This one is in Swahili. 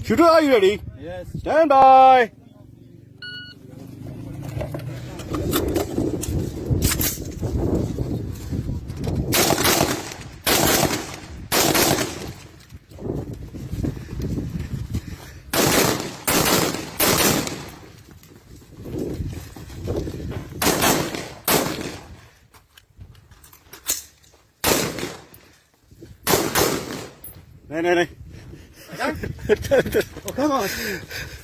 Shooter, are you ready? Yes. Stand by. Này. Oh, come on.